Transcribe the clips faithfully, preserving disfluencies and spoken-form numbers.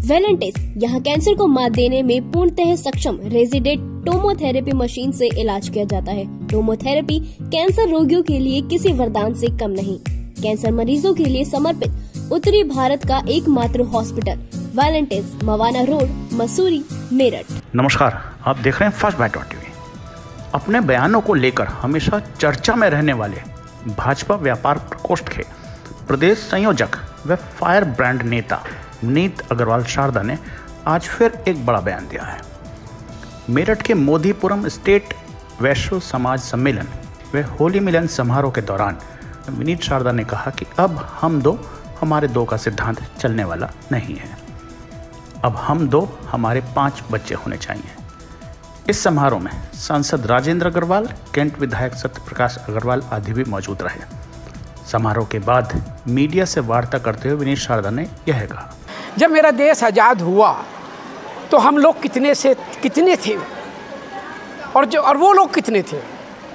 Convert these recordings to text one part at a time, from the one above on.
Valentis यहाँ cancer को मात देने में पूर्णतः सक्षम रेजिडेंट टोमोथेरेपी मशीन से इलाज किया जाता है। टोमोथेरेपी कैंसर रोगियों के लिए किसी वरदान से कम नहीं। कैंसर मरीजों के लिए समर्पित उत्तरी भारत का एकमात्र hospital Valentis, Mawana road, Mussoorie, Meerut. नमस्कार, आप देख रहे हैं फर्स्ट बाइट डॉट टीवी। अपने बयानों को लेकर हमेशा चर्चा में रहने वाले भाजपा व्यापार प्रकोष्ठ के प्रदेश संयोजक व फायर ब्रांड नेता विनीत अग्रवाल शारदा ने आज फिर एक बड़ा बयान दिया है। मेरठ के मोदीपुरम स्टेट वैश्य समाज सम्मेलन व होली मिलन समारोह के दौरान विनीत शारदा ने कहा कि अब हम दो हमारे दो का सिद्धांत चलने वाला नहीं है। अब हम दो हमारे पांच बच्चे होने चाहिए। इस समारोह में सांसद राजेंद्र अग्रवाल, कैंट विधायक सत्यप्रकाश अग्रवाल आदि भी मौजूद रहे। समारोह के बाद मीडिया से वार्ता करते हुए विनीत शारदा ने यह कहा, जब मेरा देश आज़ाद हुआ तो हम लोग कितने से कितने थे और जो और वो लोग कितने थे,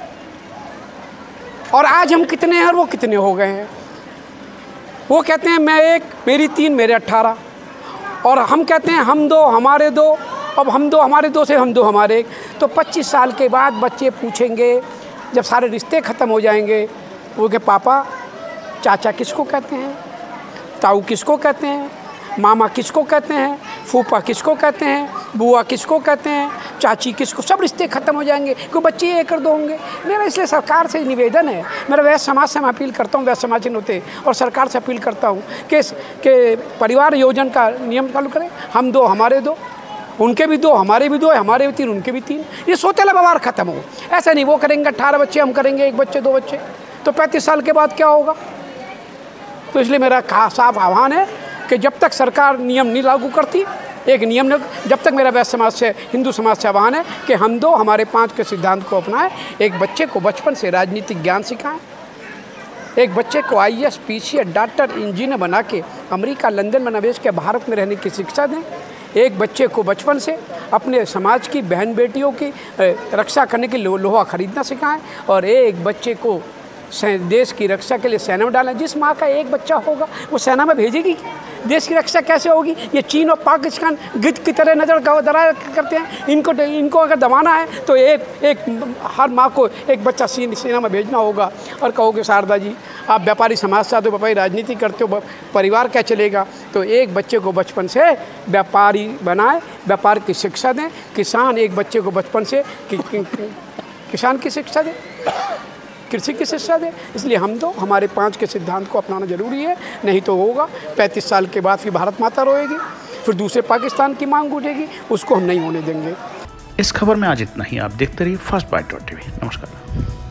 और आज हम कितने हैं और वो कितने हो गए हैं। वो कहते हैं मैं एक, मेरी तीन, मेरे अट्ठारह, और हम कहते हैं हम दो हमारे दो, अब हम दो हमारे दो से हम दो हमारे एक। तो पच्चीस साल के बाद बच्चे पूछेंगे, जब सारे रिश्ते ख़त्म हो जाएंगे, वो के पापा चाचा किसको कहते हैं, ताऊ किसको कहते हैं, मामा किसको कहते हैं, फूफा किसको कहते हैं, बुआ किसको कहते हैं, चाची किसको, सब रिश्ते ख़त्म हो जाएंगे, कोई बच्चे एक कर दो होंगे। मेरा इसलिए सरकार से निवेदन है, मेरा वैश्य समाज से मैं अपील करता हूँ, वैश्य समाज होते और सरकार से अपील करता हूँ कि के परिवार योजना का नियम चालू करें। हम दो हमारे दो, उनके भी दो हमारे भी दो, हमारे भी तीन उनके भी तीन। ये सोतेला व्यवहार ख़त्म हो। ऐसा नहीं वो करेंगे अट्ठारह बच्चे, हम करेंगे एक बच्चे दो बच्चे, तो पैंतीस साल के बाद क्या होगा। तो इसलिए मेरा साफ आह्वान है कि जब तक सरकार नियम नहीं लागू करती, एक नियम न, जब तक मेरा वैश्य समाज से, हिंदू समाज से आह्वान है कि हम दो हमारे पांच के सिद्धांत को अपनाएं। एक बच्चे को बचपन से राजनीतिक ज्ञान सिखाएं, एक बच्चे को I A S, P C S, doctor, engineer बना के अमेरिका, लंदन में निवेश के भारत में रहने की शिक्षा दें। एक बच्चे को बचपन से अपने समाज की बहन बेटियों की रक्षा करने के लिए लोहा खरीदना सिखाएं, और एक बच्चे को देश की रक्षा के लिए सेना में डालें। जिस माँ का एक बच्चा होगा वो सेना में भेजेगी क्या? देश की रक्षा कैसे होगी? ये चीन और पाकिस्तान गिद्ध की तरह नज़र दरार करते हैं। इनको इनको अगर दबाना है तो एक एक हर माँ को एक बच्चा सेना में भेजना होगा। और कहोगे शारदा जी आप व्यापारी समाज से आते हो, व्यापारी राजनीति करते हो, परिवार क्या चलेगा? तो एक बच्चे को बचपन से व्यापारी बनाए, व्यापार की शिक्षा दें। किसान एक बच्चे को बचपन से कि, कि, कि, किसान की शिक्षा दें, कृषि की शिक्षा दें। इसलिए हम दो हमारे पांच के सिद्धांत को अपनाना जरूरी है, नहीं तो होगा पैंतीस साल के बाद फिर भारत माता रोएगी, फिर दूसरे पाकिस्तान की मांग उठेगी, उसको हम नहीं होने देंगे। इस खबर में आज इतना ही। आप देखते रहिए फर्स्ट बाइट डॉट टीवी। नमस्कार।